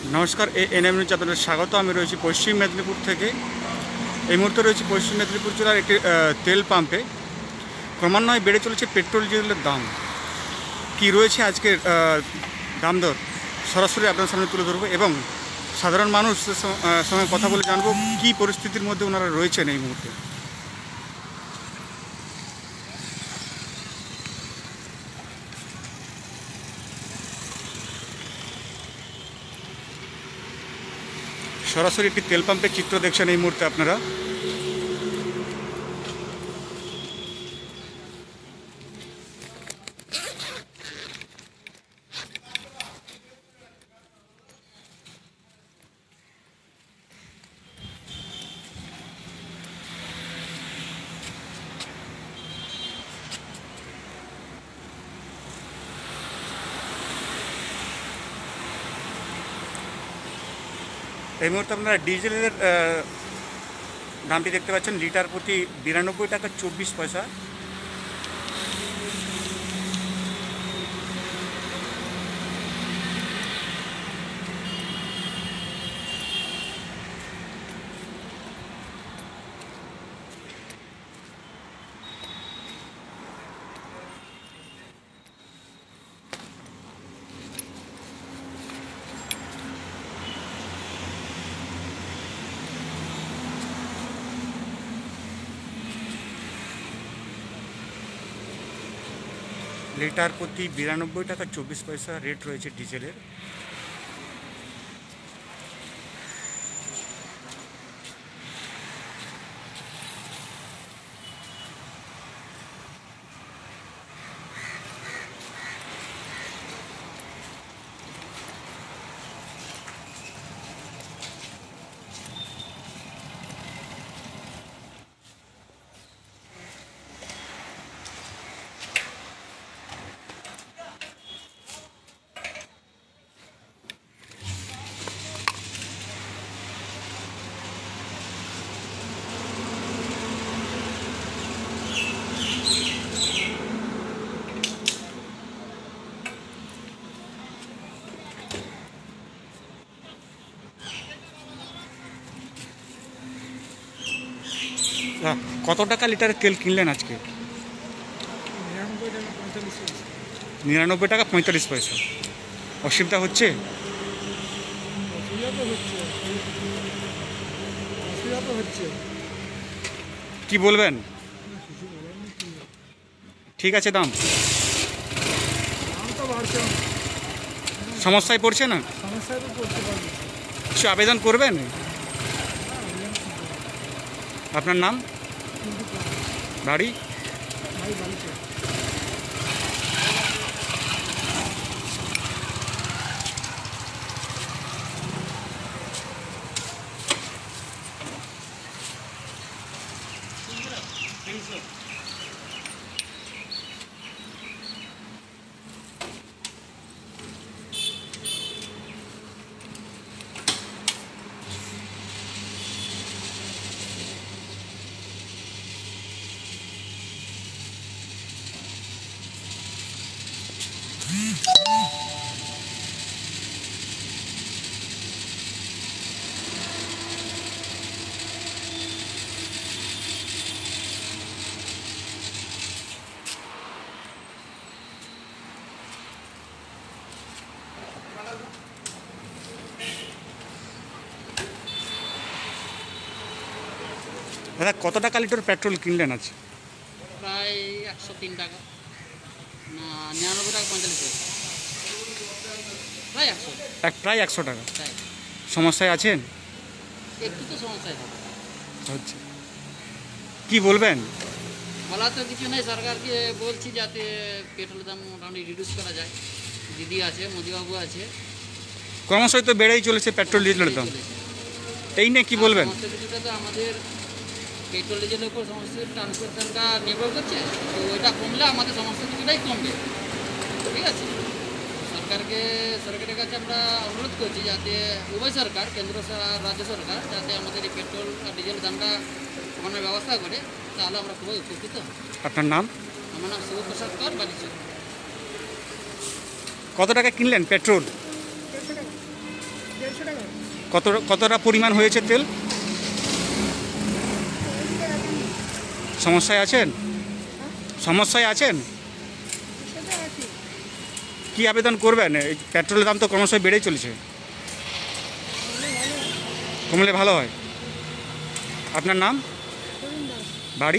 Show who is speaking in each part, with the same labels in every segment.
Speaker 1: নমস্কার, NM news আপনাদের স্বাগত। আমি রয়েছি পশ্চিম মেদিনীপুর থেকে। এই মুহূর্তে রয়েছি পশ্চিম মেদিনীপুর জেলার একটি তেল পাম্পে। ক্রমান্বয়ে বেড়ে চলেছে পেট্রোল ডিজেলের দাম। কি রয়েছে আজকের দাম দর সরাসরি আপনার সামনে তুলে ধরবো এবং সাধারণ মানুষের সঙ্গে কথা বলে জানবো কী পরিস্থিতির মধ্যে ওনারা রয়েছেন এই মুহূর্তে। সরাসরি একটি তেল পাম্পের চিত্র দেখছেন এই মুহূর্তে আপনারা। এই মুহূর্তে আপনারা ডিজেলের দামটি দেখতে পাচ্ছেন, লিটার প্রতি 92 টাকা 24 পয়সা। লিটার প্রতি 92 টাকা 24 পয়সা রেট রয়েছে ডিজেলের। কত টাকা লিটারের তেল কিনলেন আজকে? 99 টাকা 45 পয়সা। অসুবিধা হচ্ছে? কি বলবেন? ঠিক আছে, দাম সমস্যায় পড়ছে না? কিছু আবেদন করবেন? আপনার নাম, বাড়ি? দাদা, কত টাকা লিটার পেট্রোল কিনলেন আজ?
Speaker 2: প্রায় 103 টাকা, না 99 টাকা 45 পয়সা, প্রায় 100।
Speaker 1: প্রায় 100 টাকা।
Speaker 2: তাই
Speaker 1: সমস্যায় আছেন?
Speaker 2: একটু তো সমস্যায় হবে।
Speaker 1: হচ্ছে, কি বলবেন?
Speaker 2: বলা তো কিছু নেই, সরকারকে বলছি যাতে পেট্রোলের দাম মোটামুটি রিডিউস করা যায়। দিদি আছে, মোদিবাবু আছে,
Speaker 1: ক্রমশই তো বেড়েই চলেছে পেট্রোল ডিজেলের দাম। এই নিয়ে কি বলবেন?
Speaker 2: সমস্ত কিছুটা তো আমাদের পেট্রোল ডিজেলের উপর সমস্ত ট্রান্সপোর্টেশনটা নির্ভর করছে। তো ওইটা কমলে আমাদের সমস্ত কিছুটাই কমবে। ঠিক আছে, সরকারের কাছে আমরা অনুরোধ করছি যাতে উভয় সরকার, কেন্দ্র আর রাজ্য সরকার, যাতে আমাদের এই পেট্রোল আর ডিজেল দামটা কমানোর ব্যবস্থা করে, তাহলে আমরা খুবই উপকৃত হব।
Speaker 1: আপনার নাম?
Speaker 2: আমার নাম শিবপ্রসাদ কর, বালিচক।
Speaker 1: কত টাকা কিনলেন পেট্রোল?
Speaker 3: 150 টাকা।
Speaker 1: কতটা পরিমাণ হয়েছে তেল? সমস্যায় আছেন? সমস্যায় আছেন?
Speaker 3: সেটা আছে।
Speaker 1: কি আবেদন করবেন? এই পেট্রোলের দাম তো ক্রমশ বেড়েই চলেছে। কমলে ভালো হয়। আপনার নাম,
Speaker 3: তরুণ দাস।
Speaker 1: বাড়ি?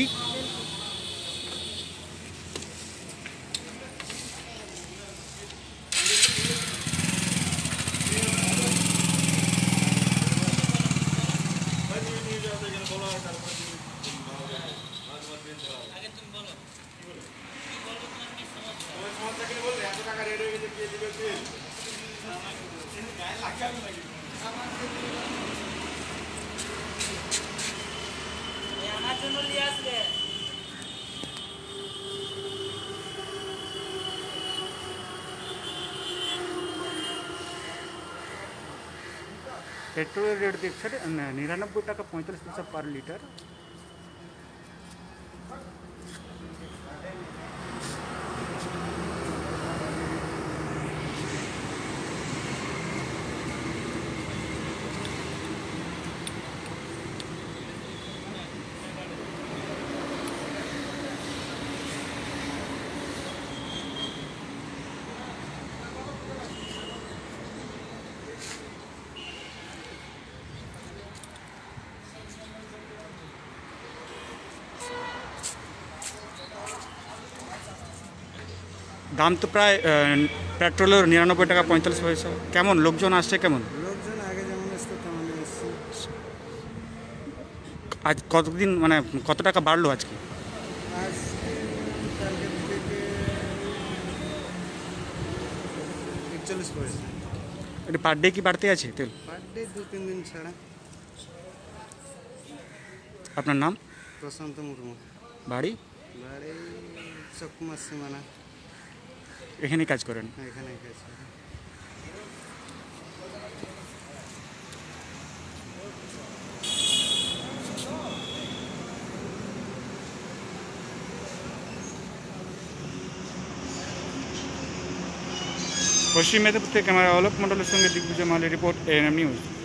Speaker 1: পেট্রোলের রেট দেখছে 99 টাকা 45 পয়সা পার লিটার। দাম তো প্রায় পেট্রোলের 99 টাকা 45 পয়সা। কেমন লোকজন আসছে কেমন?
Speaker 4: লোকজন আগে যেমন আসতো তেমন এসছে।
Speaker 1: আজ কতদিন মানে কত টাকা বাড়লো আজকে?
Speaker 4: আজ টার্গেট থেকে 41 পয়সা।
Speaker 1: এটা পার ডে কি বাড়তে আছে তেল?
Speaker 4: পার ডে 2-3 দিন ছাড়া।
Speaker 1: আপনার নাম,
Speaker 4: প্রশান্ত মুর্মু,
Speaker 1: বাড়ি?
Speaker 4: বাড়ি চকমা সীমানা,
Speaker 1: এখানেই কাজ করেন?
Speaker 4: এখানে গেছে।
Speaker 1: পশ্চিম মেদিনীপুর থেকে ক্যামেরা অলোক মণ্ডলের সঙ্গে দিগ্বিজয় মালের রিপোর্ট, ANM নিউজ।